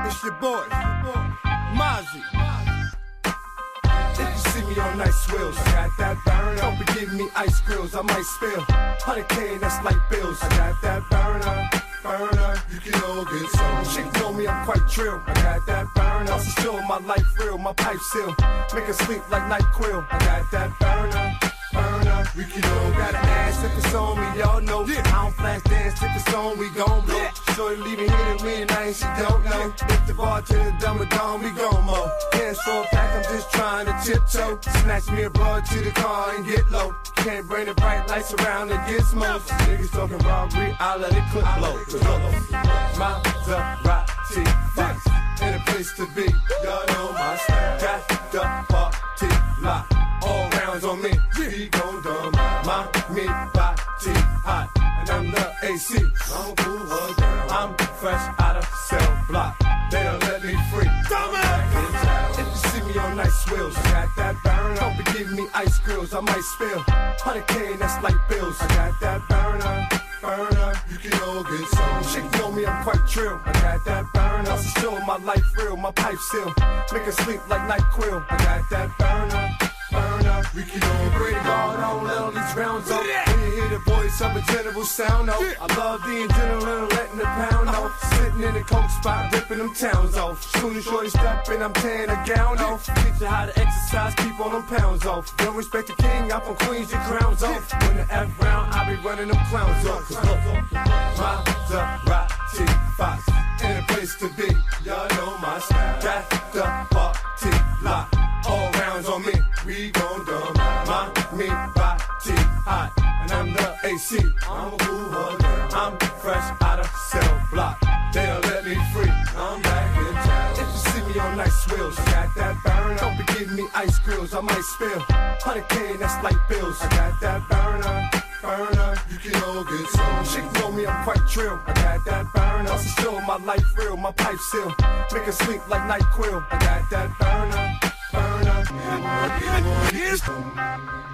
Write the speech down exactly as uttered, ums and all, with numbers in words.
It's your boy, Mozzie. If you see me on nice wheels, I got that burner. Don't be giving me ice grills, I might spill. one hundred K, that's like bills. I got that burner, burner. You can all get some. Chick told me I'm quite trill. I got that burner. Also show my life real, my pipe seal. Make her sleep like NyQuil. I got that burner, burner. We can all got an ass if it's on me, y'all know. Yeah. I don't flash dance if it's on, we gon' blow. Yeah. Shorty leaving here to me and I ain't she don't know. Yeah. If the bartender dumb and dumb, we gon' mow. Hands for a pack, I'm just trying to tiptoe. Snatch me a broad to the car and get low. Can't bring the bright lights around and gizmos. Niggas talking robbery, I let it clip blow. Maserati Fox, in a place to be. Y'all know my style. Got the party lock. All rounds on me, we gon' dumb. My me body hot, and I'm the A C. I'm cool, one down. I'm fresh out of cell block. They don't let me free. If you see me on nice wheels, I got that burner. Don't be giving me ice grills, I might spill. one hundred K, that's like bills. I got that burner, burner. You can all get some. Chick told me I'm quite trill. I got that burner. Also show my life real, my pipe seal. Make her sleep like NyQuil. I got that burner, burner. We can all pray to God, I don't let all these rounds up. When you hear the voice of a general sound out, I love the adrenaline, letting the pound out. Sitting in the coke spot, ripping them towns off. Soon as shorty step in, I'm tearing a gown off. Teach you how to exercise, keep all them pounds off. Don't respect the king, I'm from Queens, your crown's off. When the F round, I be running them clowns off. Cause look, Maserati Fox, in a place to be. Y'all know my style. Got the party lock. All rounds on me, we gon' dumb. My me body hot, and I'm the A C. I'm a cool hugger. I'm fresh out of cell block. They don't let me free. I'm back in town. If you see me on nice wheels, I got that burner. Don't be giving me ice grills, I might spill. one hundred K, that's like bills. I got that burner, burner. You can all get some. Chick told me I'm quite trill. I got that burner. Also show my life real, my pipe seal. Make her sleep like NyQuil. I got that burner, burner.